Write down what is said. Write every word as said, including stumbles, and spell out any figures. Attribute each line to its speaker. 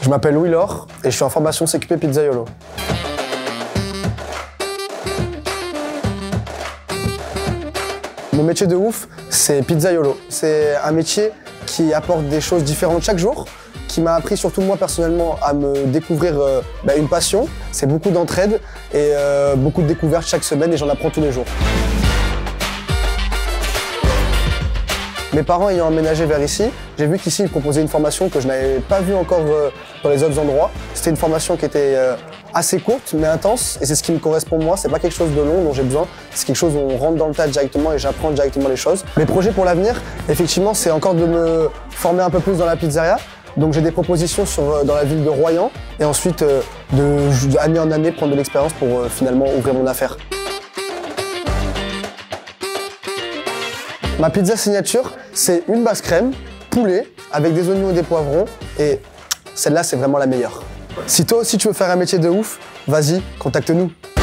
Speaker 1: Je m'appelle Louis Laure et je suis en formation C Q P Pizzaiolo. Mon métier de ouf, c'est pizzaiolo. C'est un métier qui apporte des choses différentes chaque jour, qui m'a appris surtout moi personnellement à me découvrir euh, bah, une passion. C'est beaucoup d'entraide et euh, beaucoup de découvertes chaque semaine et j'en apprends tous les jours. Mes parents ayant emménagé vers ici, j'ai vu qu'ici ils proposaient une formation que je n'avais pas vue encore euh, dans les autres endroits. C'était une formation qui était euh, assez courte mais intense et c'est ce qui me correspond moi. C'est pas quelque chose de long dont j'ai besoin, c'est quelque chose où on rentre dans le tas directement et j'apprends directement les choses. Mes projets pour l'avenir, effectivement, c'est encore de me former un peu plus dans la pizzeria. Donc j'ai des propositions sur, dans la ville de Royan et ensuite euh, de, d'année en année prendre de l'expérience pour euh, finalement ouvrir mon affaire. Ma pizza signature, c'est une base crème, poulet, avec des oignons et des poivrons et celle-là, c'est vraiment la meilleure. Si toi aussi tu veux faire un métier de ouf, vas-y, contacte-nous.